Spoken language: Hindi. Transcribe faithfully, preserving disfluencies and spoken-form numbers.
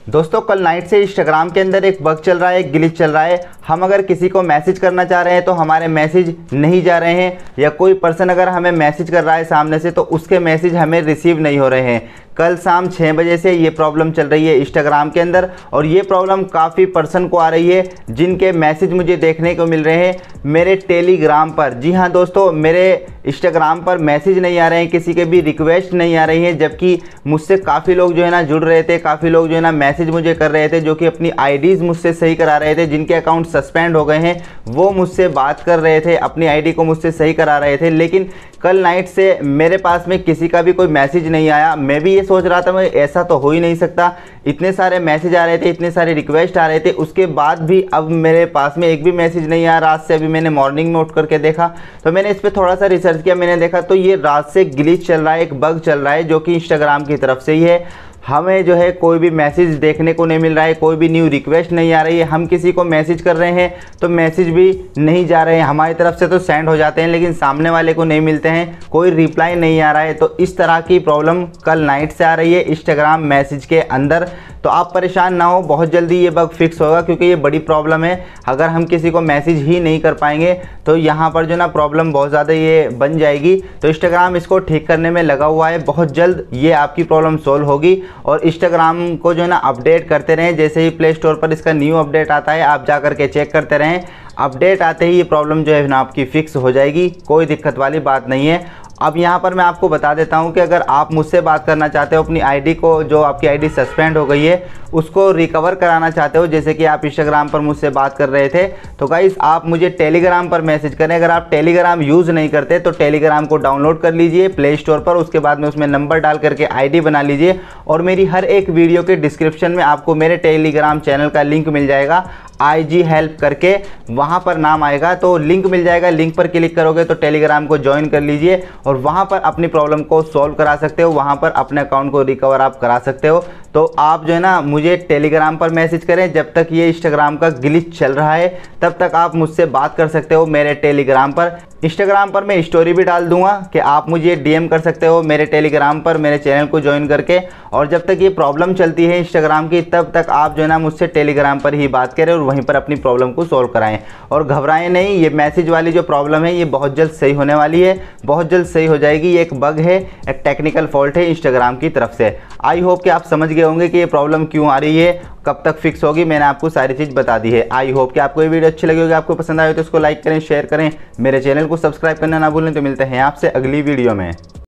दोस्तों कल नाइट से इंस्टाग्राम के अंदर एक बग चल रहा है, एक ग्लिच चल रहा है। हम अगर किसी को मैसेज करना चाह रहे हैं तो हमारे मैसेज नहीं जा रहे हैं, या कोई पर्सन अगर हमें मैसेज कर रहा है सामने से तो उसके मैसेज हमें रिसीव नहीं हो रहे हैं। कल शाम छः बजे से ये प्रॉब्लम चल रही है इंस्टाग्राम के अंदर, और ये प्रॉब्लम काफ़ी पर्सन को आ रही है जिनके मैसेज मुझे देखने को मिल रहे हैं मेरे टेलीग्राम पर। जी हाँ दोस्तों, मेरे इंस्टाग्राम पर मैसेज नहीं आ रहे हैं, किसी के भी रिक्वेस्ट नहीं आ रही हैं, जबकि मुझसे काफ़ी लोग जो है ना जुड़ रहे थे, काफ़ी लोग जो है ना मैसेज मुझे कर रहे थे, जो कि अपनी आईडीज़ मुझसे सही करा रहे थे। जिनके अकाउंट सस्पेंड हो गए हैं वो मुझसे बात कर रहे थे, अपनी आईडी को मुझसे सही करा रहे थे। लेकिन कल नाइट से मेरे पास में किसी का भी कोई मैसेज नहीं आया। मैं भी ये सोच रहा था, मैं ऐसा तो हो ही नहीं सकता, इतने सारे मैसेज आ रहे थे, इतने सारे रिक्वेस्ट आ रहे थे, उसके बाद भी अब मेरे पास में एक भी मैसेज नहीं आया। रात से अभी मैंने मॉर्निंग में उठ करके देखा तो मैंने इस पर थोड़ा सा रिसर्च किया, मैंने देखा तो ये रात से ग्लिच चल रहा है, एक बग चल रहा है जो कि इंस्टाग्राम की तरफ से ही है। हमें जो है कोई भी मैसेज देखने को नहीं मिल रहा है, कोई भी न्यू रिक्वेस्ट नहीं आ रही है। हम किसी को मैसेज कर रहे हैं तो मैसेज भी नहीं जा रहे हैं, हमारी तरफ से तो सेंड हो जाते हैं लेकिन सामने वाले को नहीं मिलते हैं, कोई रिप्लाई नहीं आ रहा है। तो इस तरह की प्रॉब्लम कल नाइट से आ रही है इंस्टाग्राम मैसेज के अंदर। तो आप परेशान ना हो, बहुत जल्दी ये बग फिक्स होगा, क्योंकि ये बड़ी प्रॉब्लम है। अगर हम किसी को मैसेज ही नहीं कर पाएंगे तो यहाँ पर जो ना प्रॉब्लम बहुत ज़्यादा ये बन जाएगी। तो इंस्टाग्राम इसको ठीक करने में लगा हुआ है, बहुत जल्द ये आपकी प्रॉब्लम सोल्व होगी। और इंस्टाग्राम को जो है ना अपडेट करते रहें, जैसे ही प्ले स्टोर पर इसका न्यू अपडेट आता है आप जा करके चेक करते रहें। अपडेट आते ही ये प्रॉब्लम जो है ना आपकी फ़िक्स हो जाएगी, कोई दिक्कत वाली बात नहीं है। अब यहाँ पर मैं आपको बता देता हूँ कि अगर आप मुझसे बात करना चाहते हो, अपनी आईडी को, जो आपकी आईडी सस्पेंड हो गई है, उसको रिकवर कराना चाहते हो, जैसे कि आप इंस्टाग्राम पर मुझसे बात कर रहे थे, तो गाइस आप मुझे टेलीग्राम पर मैसेज करें। अगर आप टेलीग्राम यूज़ नहीं करते तो टेलीग्राम को डाउनलोड कर लीजिए प्ले स्टोर पर, उसके बाद में उसमें नंबर डाल करके आईडी बना लीजिए, और मेरी हर एक वीडियो के डिस्क्रिप्शन में आपको मेरे टेलीग्राम चैनल का लिंक मिल जाएगा, आई जी हेल्प करके, वहाँ पर नाम आएगा तो लिंक मिल जाएगा। लिंक पर क्लिक करोगे तो टेलीग्राम को ज्वाइन कर लीजिए और वहाँ पर अपनी प्रॉब्लम को सॉल्व करा सकते हो, वहाँ पर अपने अकाउंट को रिकवर आप करा सकते हो। तो आप जो है ना मुझे टेलीग्राम पर मैसेज करें, जब तक ये इंस्टाग्राम का ग्लिच चल रहा है तब तक आप मुझसे बात कर सकते हो मेरे टेलीग्राम पर। इंस्टाग्राम पर मैं स्टोरी भी डाल दूंगा कि आप मुझे डीएम कर सकते हो मेरे टेलीग्राम पर, मेरे चैनल को ज्वाइन करके। और जब तक ये प्रॉब्लम चलती है इंस्टाग्राम की, तब तक आप जो है ना मुझसे टेलीग्राम पर ही बात करें और वहीं पर अपनी प्रॉब्लम को सॉल्व कराएं। और घबराएं नहीं, ये मैसेज वाली जो प्रॉब्लम है ये बहुत जल्द सही होने वाली है, बहुत जल्द सही हो जाएगी। ये एक बग है, एक टेक्निकल फॉल्ट है इंस्टाग्राम की तरफ से। आई होप कि आप समझ गए होंगे कि ये प्रॉब्लम क्यों आ रही है, कब तक फिक्स होगी, मैंने आपको सारी चीज़ बता दी है। आई होप कि आपको ये वीडियो अच्छी लगी होगी, आपको पसंद आए तो इसको लाइक करें, शेयर करें, मेरे चैनल को सब्सक्राइब करना ना भूलें। तो मिलते हैं आपसे अगली वीडियो में।